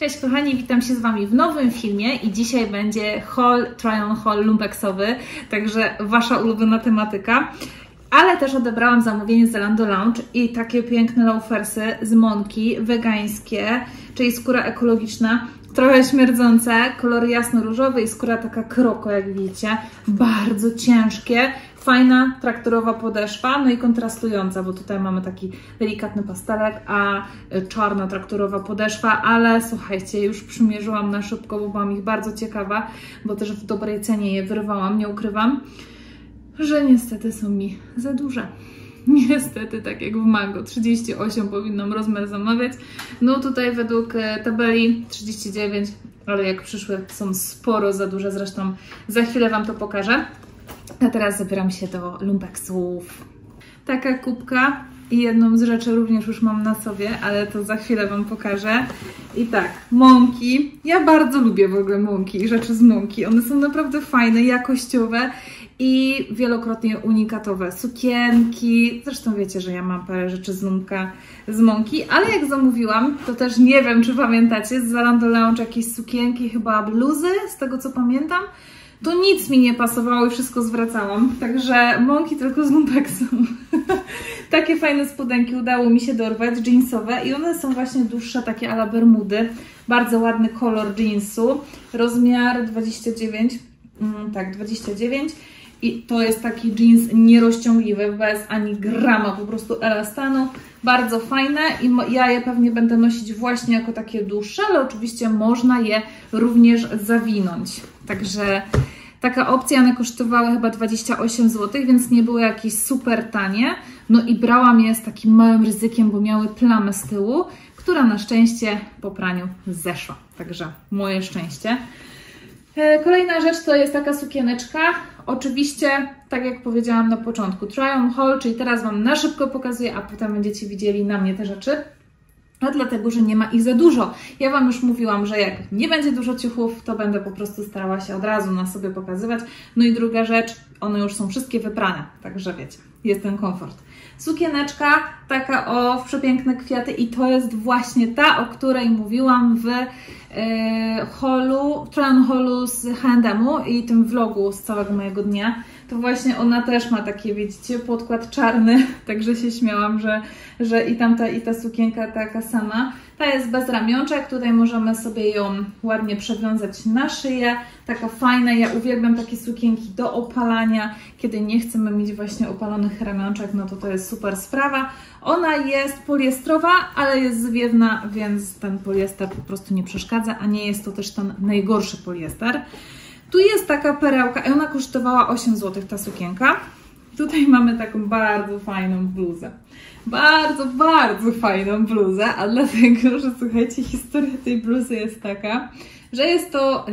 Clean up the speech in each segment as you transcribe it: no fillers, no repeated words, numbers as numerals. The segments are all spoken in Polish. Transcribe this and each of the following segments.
Cześć kochani, witam się z Wami w nowym filmie i dzisiaj będzie haul, try-on haul lumpeksowy, także Wasza ulubiona tematyka. Ale też odebrałam zamówienie z Zalando Lounge i takie piękne loafersy z Monki, wegańskie, czyli skóra ekologiczna, trochę śmierdzące, kolor jasno-różowy i skóra taka kroko, jak widzicie, bardzo ciężkie, fajna, traktorowa podeszwa, no i kontrastująca, bo tutaj mamy taki delikatny pastelek, a czarna traktorowa podeszwa, ale słuchajcie, już przymierzyłam na szybko, bo byłam ich bardzo ciekawa, bo też w dobrej cenie je wyrwałam, nie ukrywam, że niestety są mi za duże. Niestety, tak jak w Mango, 38 powinnam rozmiar zamawiać. No tutaj według tabeli 39, ale jak przyszły są sporo za duże, zresztą za chwilę Wam to pokażę. A teraz zabieram się do lumpeksów. Taka kubka i jedną z rzeczy również już mam na sobie, ale to za chwilę Wam pokażę. I tak, Monki. Ja bardzo lubię w ogóle Monki i rzeczy z Monki. One są naprawdę fajne, jakościowe i wielokrotnie unikatowe. Sukienki, zresztą wiecie, że ja mam parę rzeczy z Monki, ale jak zamówiłam, to też nie wiem, czy pamiętacie, z Zalando Lounge jakieś sukienki, chyba bluzy, z tego co pamiętam, to nic mi nie pasowało i wszystko zwracałam, także Monki tylko z lumpeksu. Takie fajne spodenki udało mi się dorwać, jeansowe i one są właśnie dłuższe, takie a la bermudy, bardzo ładny kolor jeansu, rozmiar 29, tak 29. I to jest taki jeans nierozciągliwy, bez ani grama po prostu elastanu. Bardzo fajne i ja je pewnie będę nosić właśnie jako takie dłuższe, ale oczywiście można je również zawinąć. Także taka opcja, one kosztowały chyba 28 zł, więc nie były jakieś super tanie. No i brałam je z takim małym ryzykiem, bo miały plamę z tyłu, która na szczęście po praniu zeszła. Także moje szczęście. Kolejna rzecz to jest taka sukieneczka. Oczywiście, tak jak powiedziałam na początku, try on haul, czyli teraz Wam na szybko pokazuję, a potem będziecie widzieli na mnie te rzeczy. A dlatego, że nie ma ich za dużo. Ja Wam już mówiłam, że jak nie będzie dużo ciuchów, to będę po prostu starała się od razu na sobie pokazywać. No i druga rzecz, one już są wszystkie wyprane, także wiecie, jest ten komfort. Sukieneczka, taka w przepiękne kwiaty i to jest właśnie ta, o której mówiłam w try-on haulu z H&M-u i tym vlogu z całego mojego dnia. To właśnie ona też ma takie, widzicie, podkład czarny, także się śmiałam, że i tamta, i ta sukienka taka sama. Ta jest bez ramionczek, tutaj możemy sobie ją ładnie przewiązać na szyję. Taka fajna, ja uwielbiam takie sukienki do opalania, kiedy nie chcemy mieć właśnie opalonych ramionczek, no to jest super sprawa. Ona jest poliestrowa, ale jest zwiewna, więc ten poliester po prostu nie przeszkadza, a nie jest to też ten najgorszy poliester. Tu jest taka perełka i ona kosztowała 8 zł ta sukienka. Tutaj mamy taką bardzo fajną bluzę. Bardzo, bardzo fajną bluzę, a dlatego, że słuchajcie, historia tej bluzy jest taka, że jest to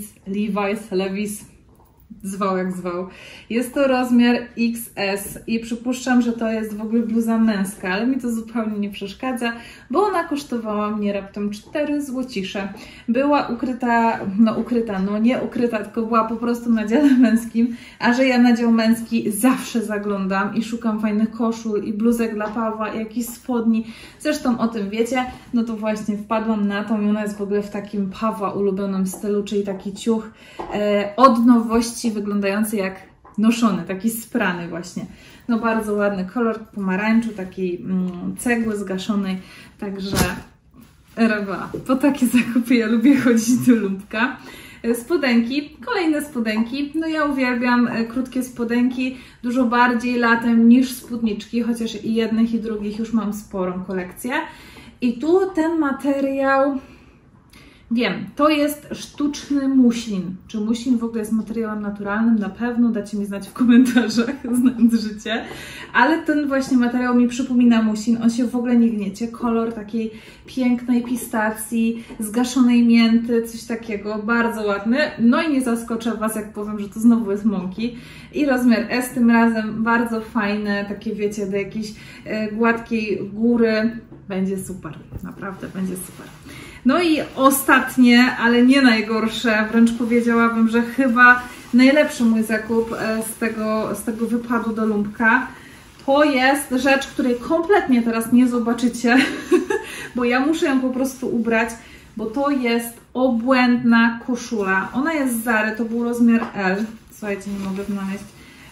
Levi's, zwał jak zwał. Jest to rozmiar XS i przypuszczam, że to jest w ogóle bluza męska, ale mi to zupełnie nie przeszkadza, bo ona kosztowała mnie raptem 4 złocisze. Była ukryta, nie ukryta, tylko była po prostu na dziale męskim, a że ja na dział męski zawsze zaglądam i szukam fajnych koszul i bluzek dla Pawła, i jakichś spodni, zresztą o tym wiecie, no to właśnie wpadłam na tą i ona jest w ogóle w takim Pawła ulubionym stylu, czyli taki ciuch od nowości, wyglądający jak noszony, taki sprany właśnie. No bardzo ładny kolor pomarańczu, takiej cegły zgaszonej, także rewa. Po takie zakupy ja lubię chodzić do lumpka. Spodenki, kolejne spodenki. No ja uwielbiam krótkie spodenki, dużo bardziej latem niż spódniczki, chociaż i jednych i drugich już mam sporą kolekcję. I tu ten materiał, wiem, to jest sztuczny muślin. Czy muślin w ogóle jest materiałem naturalnym? Na pewno dacie mi znać w komentarzach, znając życie. Ale ten właśnie materiał mi przypomina muślin. On się w ogóle nie gniecie. Kolor takiej pięknej pistacji, zgaszonej mięty, coś takiego. Bardzo ładny. No i nie zaskoczę Was, jak powiem, że to znowu jest Monki. I rozmiar S tym razem. Bardzo fajne, takie wiecie, do jakiejś gładkiej góry. Będzie super. Naprawdę będzie super. No i ostatnie, ale nie najgorsze, wręcz powiedziałabym, że chyba najlepszy mój zakup z tego wypadu do lumpka, to jest rzecz, której kompletnie teraz nie zobaczycie, bo ja muszę ją po prostu ubrać, bo to jest obłędna koszula. Ona jest z Zary, to był rozmiar L. Słuchajcie, nie mogę znaleźć.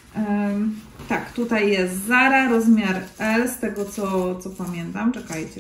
Tak, tutaj jest Zara, rozmiar L, z tego co pamiętam. Czekajcie.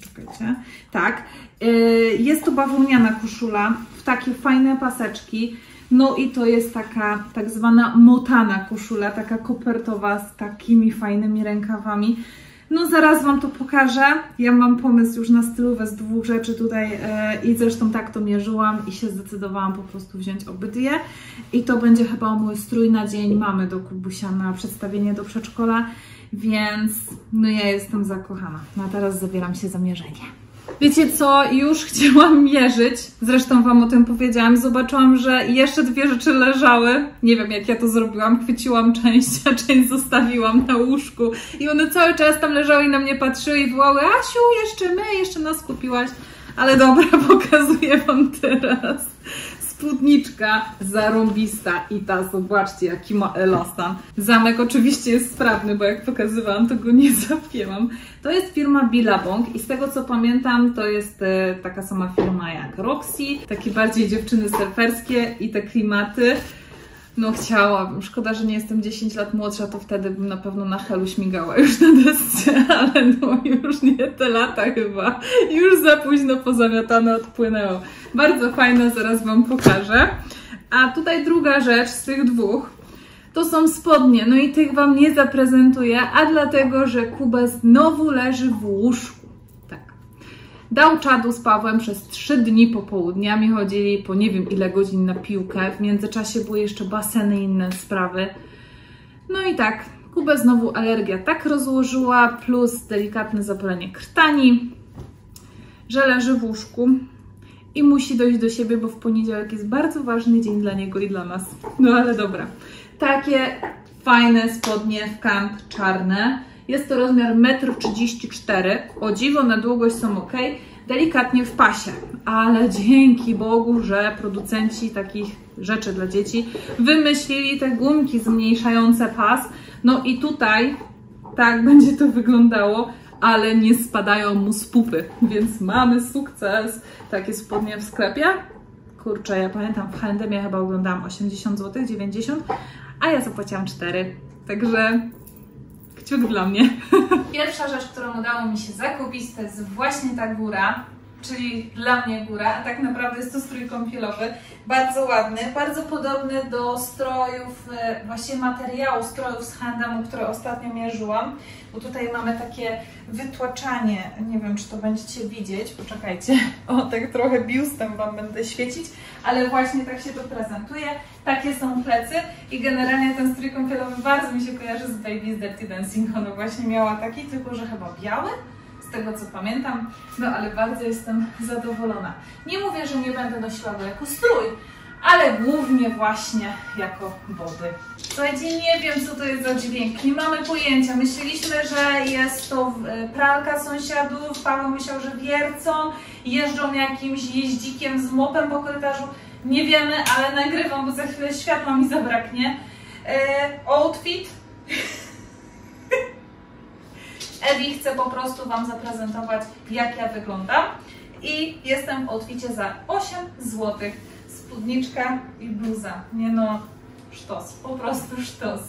Tak, jest to bawełniana koszula w takie fajne paseczki. No i to jest taka tak zwana motana koszula, taka kopertowa z takimi fajnymi rękawami. No zaraz Wam to pokażę. Ja mam pomysł już na stylówę z 2 rzeczy tutaj i zresztą tak to mierzyłam i się zdecydowałam po prostu wziąć obydwie. I to będzie chyba mój strój na dzień mamy do Kubusia na przedstawienie do przedszkola, więc no ja jestem zakochana. No a teraz zabieram się za mierzenie. Wiecie co, już chciałam mierzyć, zresztą Wam o tym powiedziałam, zobaczyłam, że jeszcze 2 rzeczy leżały, nie wiem jak ja to zrobiłam, chwyciłam część, a część zostawiłam na łóżku i one cały czas tam leżały i na mnie patrzyły i wołały: Asiu, jeszcze nas kupiłaś, ale dobra, pokazuję Wam teraz. Spódniczka zarąbista i ta, zobaczcie jaki ma elastan. Zamek oczywiście jest sprawny, bo jak pokazywałam, to go nie zapięłam. To jest firma Billabong i z tego co pamiętam, to jest taka sama firma jak Roxy, takie bardziej dziewczyny surferskie i te klimaty. No chciałabym, szkoda, że nie jestem 10 lat młodsza, to wtedy bym na pewno na Helu śmigała już na desce, ale no już nie te lata chyba, już za późno pozamiatane odpłynęło. Bardzo fajne, zaraz Wam pokażę. A tutaj druga rzecz z tych 2, to są spodnie, no i tych Wam nie zaprezentuję, a dlatego, że Kuba znowu leży w łóżku. Dał czadu z Pawłem, przez 3 dni popołudniami chodzili po nie wiem ile godzin na piłkę. W międzyczasie były jeszcze baseny i inne sprawy. No i tak, Kubę znowu alergia tak rozłożyła, plus delikatne zapalenie krtani, że leży w łóżku i musi dojść do siebie, bo w poniedziałek jest bardzo ważny dzień dla niego i dla nas. No ale dobra. Takie fajne spodnie w kamp czarne. Jest to rozmiar 1,34 m. O dziwo, na długość są ok. Delikatnie w pasie, ale dzięki Bogu, że producenci takich rzeczy dla dzieci wymyślili te gumki zmniejszające pas. No i tutaj tak będzie to wyglądało, ale nie spadają mu z pupy, więc mamy sukces. Takie spodnie w sklepie. Kurczę, ja pamiętam, w H&M ja chyba oglądałam 80 zł, 90, a ja zapłaciłam 4. Także kciuk dla mnie. Pierwsza rzecz, którą udało mi się zakupić, to jest właśnie ta góra, czyli dla mnie góra, a tak naprawdę jest to strój kąpielowy, bardzo ładny, bardzo podobny do strojów, właśnie materiału strojów z H&M, które ostatnio mierzyłam, bo tutaj mamy takie wytłaczanie, nie wiem czy to będziecie widzieć, poczekajcie, o tak trochę biustem Wam będę świecić, ale właśnie tak się to prezentuje, takie są plecy i generalnie ten strój kąpielowy bardzo mi się kojarzy z Baby's Dirty Dancing, ona właśnie miała taki, tylko że chyba biały, z tego co pamiętam, no ale bardzo jestem zadowolona. Nie mówię, że nie będę nosiła go jako strój, ale głównie właśnie jako body. Słuchajcie, nie wiem co to jest za dźwięk, nie mamy pojęcia. Myśleliśmy, że jest to pralka sąsiadów, Paweł myślał, że wiercą, jeżdżą jakimś jeździkiem z mopem po korytarzu. Nie wiemy, ale nagrywam, bo za chwilę światła mi zabraknie. Outfit. Ewi chce po prostu Wam zaprezentować, jak ja wyglądam. I jestem w outficie za 8 zł. Spódniczka i bluza. Nie no, sztos. Po prostu sztos.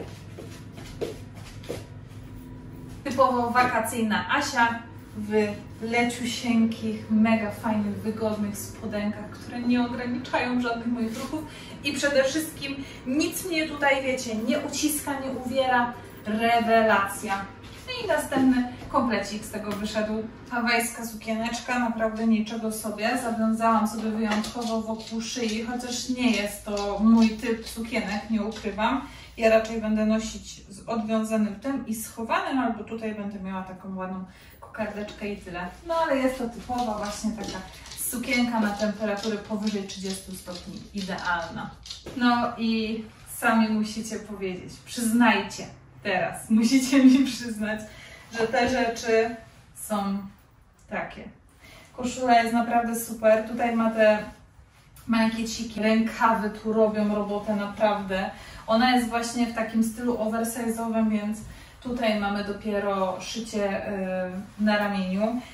Typowo wakacyjna Asia w leciusieńkich, mega fajnych, wygodnych spodenkach, które nie ograniczają żadnych moich ruchów i przede wszystkim nic mnie tutaj, wiecie, nie uciska, nie uwiera. Rewelacja. I następny komplecik z tego wyszedł. Hawajska sukieneczka, naprawdę niczego sobie. Zawiązałam sobie wyjątkowo wokół szyi, chociaż nie jest to mój typ sukienek, nie ukrywam. Ja raczej będę nosić z odwiązanym tym i schowanym, albo tutaj będę miała taką ładną kokardeczkę i tyle. No ale jest to typowa właśnie taka sukienka na temperatury powyżej 30 stopni. Idealna. No i sami musicie powiedzieć, przyznajcie. Teraz musicie mi przyznać, że te rzeczy są takie. Koszula jest naprawdę super. Tutaj ma te mankieciki, rękawy tu robią robotę naprawdę. Ona jest właśnie w takim stylu oversize'owym, więc tutaj mamy dopiero szycie na ramieniu.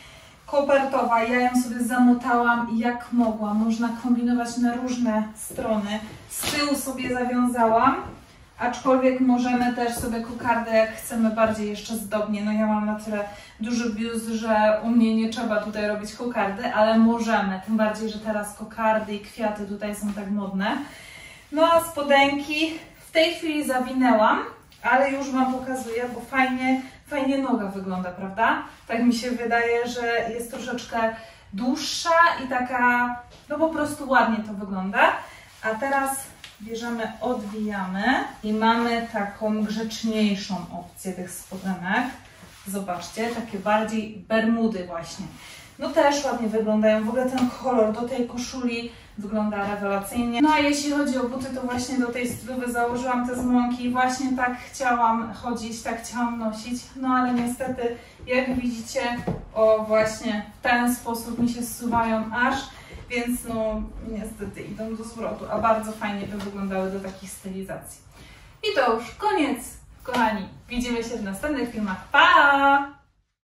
kopertowa. Ja ją sobie zamotałam jak mogłam. Można kombinować na różne strony. Z tyłu sobie zawiązałam. Aczkolwiek możemy też sobie kokardę, jak chcemy bardziej jeszcze zdobnie. No ja mam na tyle duży biust, że u mnie nie trzeba tutaj robić kokardy, ale możemy. Tym bardziej, że teraz kokardy i kwiaty tutaj są tak modne. No a spodenki w tej chwili zawinęłam, ale już Wam pokazuję, bo fajnie noga wygląda, prawda? Tak mi się wydaje, że jest troszeczkę dłuższa i taka, no po prostu ładnie to wygląda. A teraz bierzemy, odwijamy i mamy taką grzeczniejszą opcję tych spodenek. Zobaczcie, takie bardziej bermudy właśnie. No też ładnie wyglądają. W ogóle ten kolor do tej koszuli wygląda rewelacyjnie. No a jeśli chodzi o buty, to właśnie do tej stylowy założyłam te z Monki. Właśnie tak chciałam chodzić, tak chciałam nosić. No ale niestety, jak widzicie, o właśnie w ten sposób mi się zsuwają aż. Więc no niestety idą do zwrotu, a bardzo fajnie by wyglądały do takich stylizacji. I to już koniec, kochani. Widzimy się w następnych filmach. Pa!